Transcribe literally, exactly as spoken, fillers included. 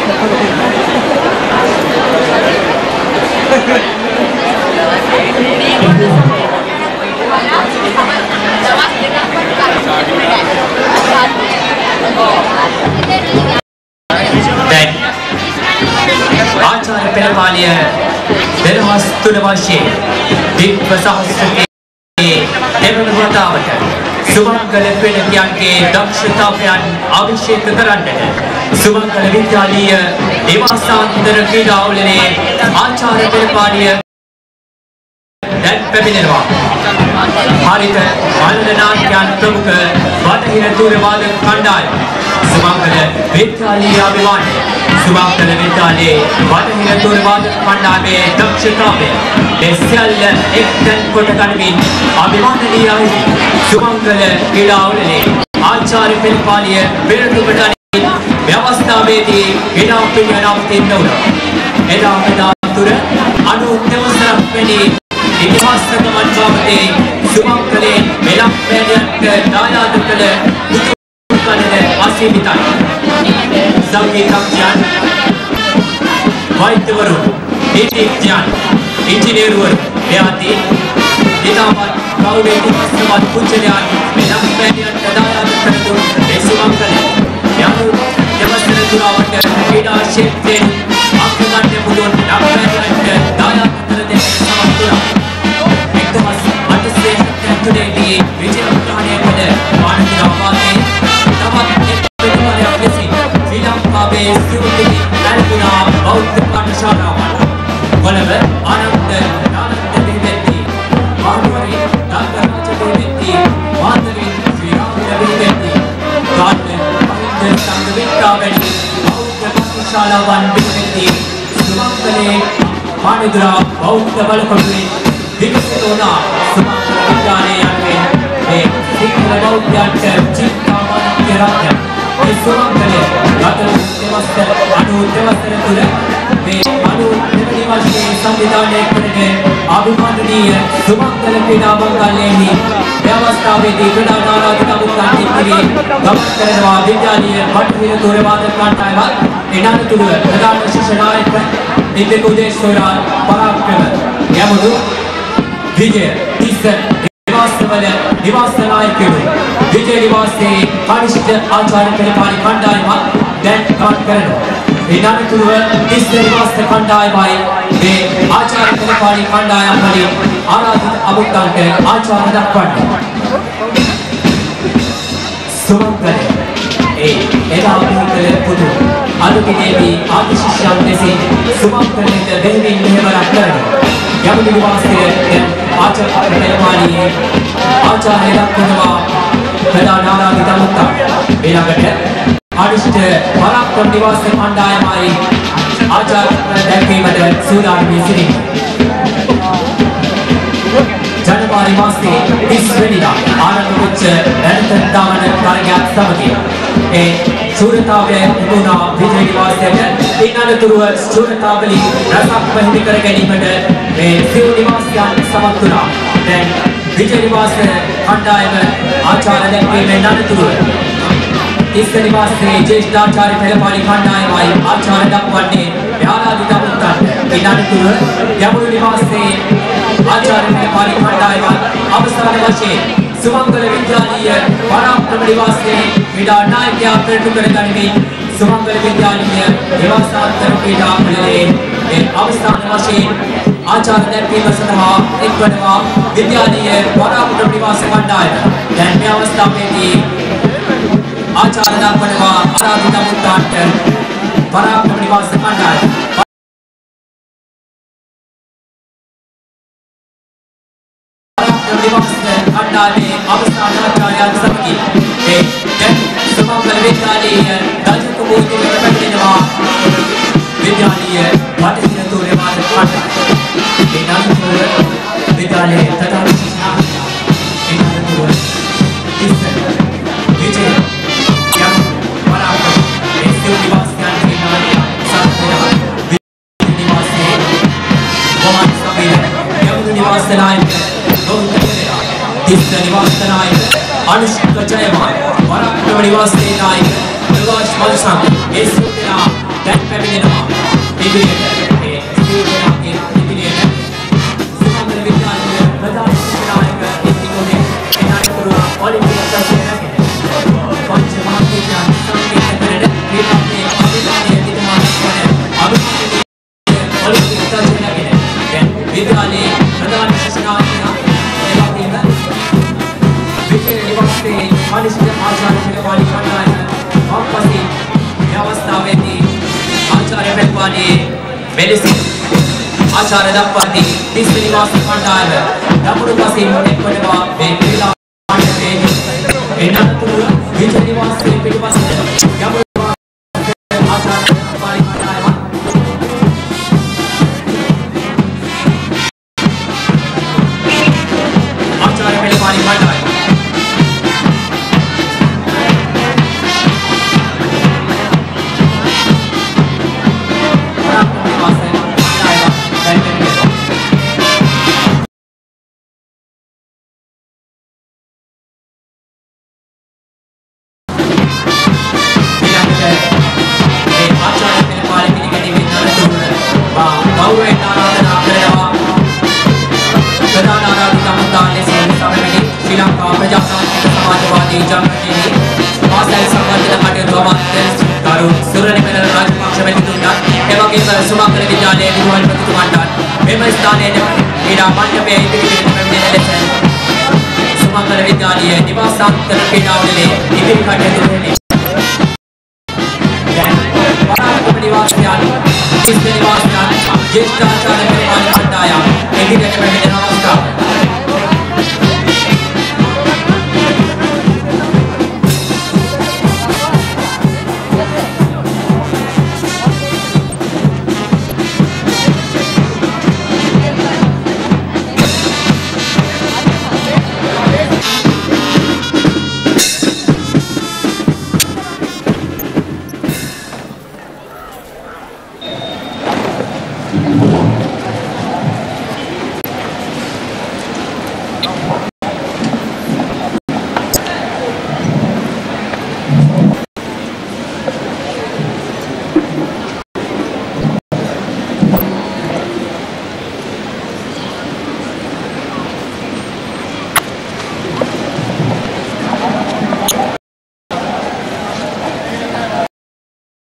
ආචාර්ය පෙරපාලිය දෙවස් තුන වර්ෂයේ දීප්ත සහස්‍රකේ දෙවන වතාවට සුමංගල පෙරදියන්ගේ දක්ෂතාවයන් අභිෂේක කරන්නට සුමංගල විද්‍යාලීය නිවාසාන්තර ක්‍රීඩා උළෙලේ ආචාර්ය පෙරපාලිය දැන් පැමිණෙනවා. හරිත මල්ල නාට්‍යයන් ප්‍රමුඛ බටහිර තුරවාදක කණ්ඩායම සුමංගල විද්‍යාලීය අභිමානය සුමංගල විද්‍යාලයේ බටහිර තුරවාදක කණ්ඩායමේ දක්ෂතාවය දෙසියල්ල එක්තැන් කොට ගනිමින් අභිමානනීයයි සුමංගල ක්‍රීඩා උළෙලේ ආචාර්ය පෙරපාලිය පෙරටුකට ව්‍යවස්ථාවේදී ක්‍රීඩා පිළිවෙල නවතින්න උන. එදා මෙදා තුර අනුත්‍යවසරක් වැනි ඉතිහාසක මන්ත්‍රාවතේ සුමංගලේ මෙලක් වැනියන්ට දායාද කළ උතුම්කණද අසීමිතයි. සංගීතඥයන්, වෛද්‍යවරු, නීතිඥයන්, ඉංජිනේරුවරු එයාදී ඉතාමත් ගෞරවයෙන් ඉස්මත් පුජ්‍යලයන් මෙලක් වැනියන්ට දායාද කළ දුන් ඒ සුමංගලේ යනු දෙවසර තුරාවට ක්‍රීඩා ක්ෂේත්‍රයෙන් අග්‍රගණ්‍ය පුදුන් ලක් වැනියන්ට දායාද කළ දෙන සමත් වුණා. තුනේදී විජය උත්සාහය කළ මානසිකවාදී තවත් එක් ප්‍රතිඵලයක් ලෙසින් ශ්‍රී ලංකාවේ සිවුපිලි ලැබුණා බෞද්ධ පාඨශාලාවන් කොළඹ ආනන්ද නානන්ද දෙවියන්ගේ මහනුවරේ දාගරාජ දෙවියන්ගේ වාදවින් ශ්‍රී රාම දෙවියන්ගේ ගාන මහින්ද සංගවිත්තා වැනි බෞද්ධ පාඨශාලාවන් දෙවියන්ගේ සුමංගලේ මානදුරා බෞද්ධ බලකොටුවේ විකසිත වුණ සුමංගල විද්‍යාලයේ මේ සිංහල බෞද්ධයන්ට චිත්තාමාත්‍ය රාජ්‍ය මේ සුමංගලයේ ගත දෙවස්තර අනු දෙවස්තර තුළ මේ අනු දෙවනි වර්ෂයේ සංවිධානය කරගෙන අභිමානනීය සුමංගල ක්‍රීඩා බංගලයේහි ව්‍යවස්ථාවේදී ක්‍රීඩා නාලාදිකමුත්තාන් ඉදිරියේ ගමන් කරනවා විද්‍යාලීය බටහිර තුරවාදක කණ්ඩායමත් එනතුරුව ප්‍රධාන ශිෂ්‍ය නායක නිතික උදේශෝරා පරාක්‍රම යමුදු විජය තිස්ස නිවාසවල නිවාස නායකයෝ විජය නිවාසයේ කනිෂ්ඨ ආචාර්ය පෙරපාලි කණ්ඩායමත් දැන් ගමන් කරනවා. ඒ අනතුරුව තිස්ස නිවාස කණ්ඩායමයි මේ ආචාර්ය පෙරපාලි කණ්ඩායම් වලින් ආරාධිත අමුත්තන්ට ආචාර්ය දක්වන්නේ. සුමංගලේ ඒ එදා පිළිකල පුදු අනුකේදී ආදි ශිෂ්‍යයන් ලෙසින් සුමංගලේට දෙහිමින් මෙහෙවරක් කරනවා. යමුදු නිවාසයේ ආචාර්ය පෙරපාලියේ ආචාර්ය දක්වනවා ප්‍රධාන ආරාධිත අමුත්තා. ඊළඟට අනිෂ්ඨ පරාක්‍රම නිවාස කණ්ඩායමයි ආචාර්ය දැක්වීමට සූදානම් වී සිටිනවා. ජනවාරි මාසයේ තිස් වෙනිදා ආරම්භ වෙච්ච රැඳෙන දාන කාර්යයක් සමගින් ඒ සූරතාවය වුණා විජය නිවාසයේ ඊනතුරුව සූරතාවලි රසක් පැහැදිලි කර ගැනීමට මේ සිව් නිවාසයන් සමත් වුණා. දැන් විජය නිවාස කණ්ඩායම ආචාර්ය දැක්වීමෙන් අනතුරුව තිස්ස නිවාසයේ ජ්‍යෙෂ්ඨ ආචාර්ය පෙරපාලි කණ්ඩායමයි ආචාර්ය දක්වන්නේ ආරාධිත අමුත්තන්ට. ඊනතුරුව යමුදු නිවාසයේ ආචාර්ය පෙරපාලි කණ්ඩායම අවසාන වශයෙන් සුමංගල විද්‍යාලීය පරාක්‍රම නිවාසයේ ක්‍රීඩා නායකයා පෙරටු කර ගනිමින් සුමංගල විද්‍යාලීය නිවාසාන්තර ක්‍රීඩා උළෙලේ මේ අවසාන වශයෙන් ආචාර්ය දැක්වීම සඳහා එක්වනවා විද්‍යාලීය පරාක්‍රම නිවාස කණ්ඩායම. දැන් මේ අවස්ථාවේදී ආචාර්ය දක්වනවා ආරාධිත අමුත්තන්ට පරාක්‍රම නිවාස කණ්ඩායම. කණ්ඩායමේ අවසාන ආචාර්යයන් සමගින් ඒ දැන් සුමංගල විද්‍යාලයේ දජක බෝධියට පැමිණෙනවා විද්‍යාලීය බටහිර තුරවාද කණ්ඩායම. ඒ නතුරුව විද්‍යාලයේ ප්‍රධාන ශිෂ්‍යයා ඒ නතුරුව තිස්ස විජය යම් පරාක්‍රම ඒ සිව් නිවාසයන් කියනානේ සම්පූර්ණ විජය නිවාසයේ ගමන් සමයේ යමුදු නිවාස නායක තිස්ස නිවාස නායක අනුෂ්ක ජයමාන පරාක්‍රම නිවාසයේ නායක ප්‍රකාශ් මල්සන් ඒ සිව් දෙනා දැන් පැමිණෙනවා ඉදිරියට ඒ සූර්යනාගේ ඉදිරියට සුමංගල විද්‍යාලයේ ප්‍රධාන ශිෂ්‍යනායක ඉතිකොනේ එනතුරු ඔලිම්පික් චාම්පියන් පංච මහාවිද්‍යාල සංකේතවල ක්‍රීඩාවේ අභිමානීය දිනමානක් වන අභිමානීය ඔලිම්පික් චාම්පියන්ගෙන දැන් විද්‍යාලයේ ප්‍රධාන ශිෂ්‍යනායක එවැගේම විජය නිවාසයේ මානසික ආචාර්ය පිළිපාලි කණ්ඩායම වම්පසි අවස්ථාවේදී ආචාර්ය පෙරපාලියේ මෙලෙසින් ආචාර්ය දක්වාදී තිස් නිවාස කණ්ඩායම දකුණු පසින් එක්වනවා මේ ක්‍රීඩා මණ්ඩපයේ එනතුරු විජය නිවාසයේ පිටපසට යමු ආචාර්ය පෙරපාලි කණ්ඩායම ආචාර්ය පෙරපාලි කණ්ඩායම සුමංගල විද්‍යාලයේ විදුහල් ප්‍රතිතුමන්ට මෙම ස්ථානයේ ක්‍රීඩා මණ්ඩපයේ ඉදිරියට පැමිණෙන ලෙස සුමංගල විද්‍යාලයේ නිවාසාන්තර ක්‍රීඩාවලදී ඉදිරි කටයුතු වෙන්නේ. දැන් පරාක්‍රම නිවාසයන්, කිස්ස නිවාසයන්, ජේෂ්ඨ ආචාර්ය පෙරපාලි කණ්ඩායම ඉදිරියට පැමිණෙනවා.